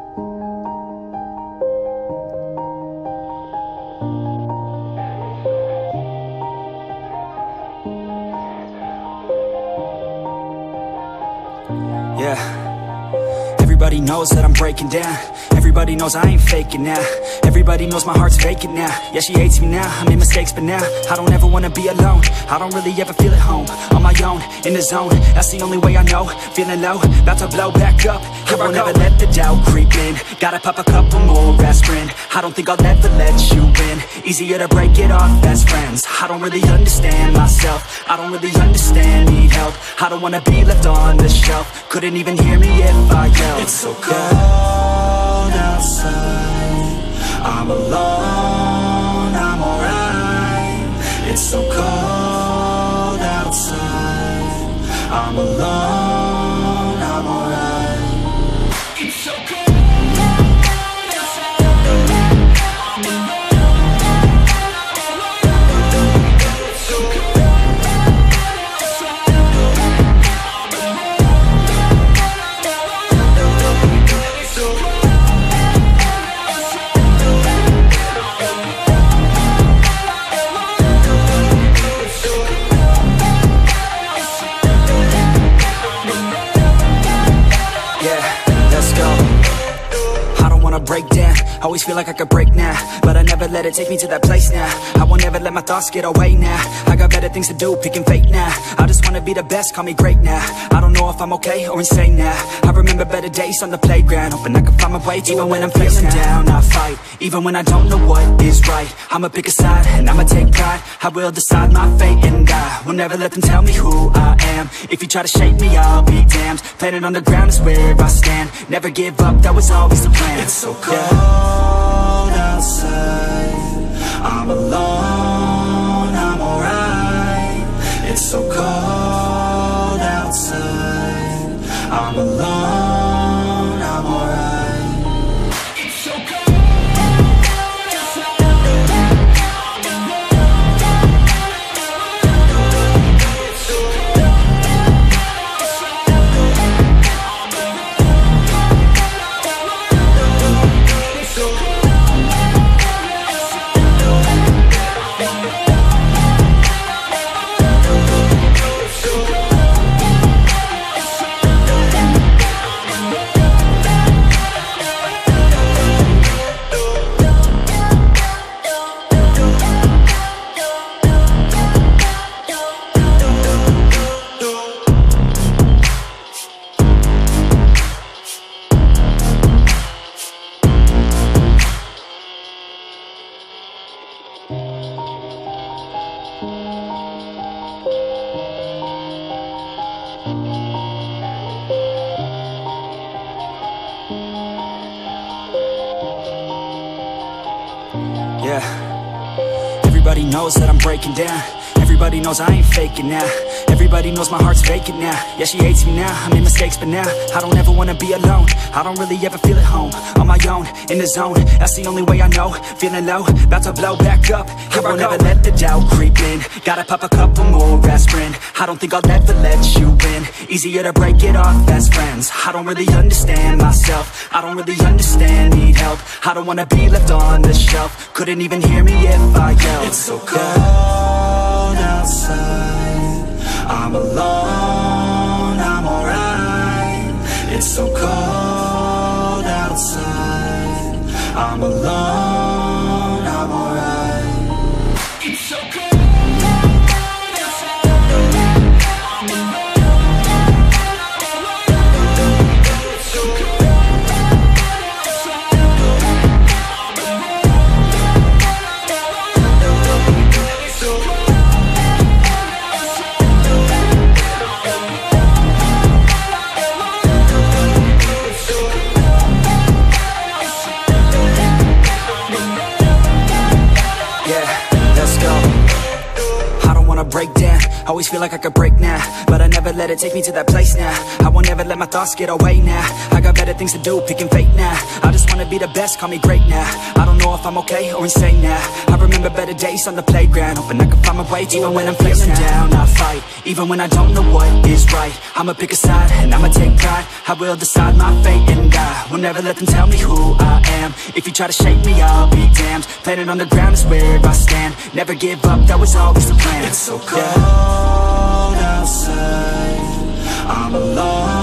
Yeah, everybody knows that I'm breaking down. Everybody knows I ain't faking now. Everybody knows my heart's vacant now. Yeah, she hates me now, I made mistakes but now I don't ever wanna be alone. I don't really ever feel at home. On my own, in the zone, that's the only way I know. Feeling low, about to blow back up. I won't ever let the doubt creep in. Gotta pop a couple more aspirin. I don't think I'll ever let you in. Easier to break it off best friends. I don't really understand myself. I don't really understand, need help. I don't wanna be left on the shelf. Couldn't even hear me if I yelled. It's so cold outside, I'm alone, I'm alright. It's so cold outside, I'm alone, I'm alright. It's so cold. Break down, always feel like I could break now, but I never let it take me to that place now. I won't ever let my thoughts get away now. I got better things to do, picking fate now. I just wanna be the best, call me great now. I don't know if I'm okay or insane now. I remember better days on the playground, hoping I can find my way. Even when I'm feeling down, I fight. Even when I don't know what is right, I'ma pick a side and I'ma take pride. I will decide my fate and I will never let them tell me who I am. If you try to shape me, I'll be damned. Planet on the ground is where I stand. Never give up, that was always the plan. It's so cold outside, I'm alone, I'm alright. It's so cold outside, I'm alone, I'm alright. It's so cold. Yeah, everybody knows that I'm breaking down. Everybody knows I ain't faking now. Everybody knows my heart's vacant now. Yeah, she hates me now, I made mistakes but now I don't ever wanna be alone. I don't really ever feel at home. On my own, in the zone, that's the only way I know. Feeling low, about to blow back up. I won't ever let the doubt creep in. Gotta pop a couple more aspirin. I don't think I'll ever let you in. Easier to break it off best friends. I don't really understand myself. I don't really understand, need help. I don't wanna be left on the shelf. Couldn't even hear me if I yelled. It's so cold outside, I'm alone, I'm alright. It's so cold outside, I'm alone, I'm alright. It's so cold. Break down, Always feel like I could break now, but I never let it take me to that place now. I won't ever let my thoughts get away now. I got better things to do, picking fate now. I just wanna be the best, call me great now. I don't know if I'm okay or insane now. I remember better days on the playground, hoping I can find my way. Even when I'm feeling down, I fight. Even when I don't know what is right, I'ma pick a side and I'ma take pride. I will decide my fate and I will never let them tell me who I am. If you try to shake me, I'll be damned. Planet on the ground is where I stand. Never give up, that was always the plan. It's so cold outside, I'm alone.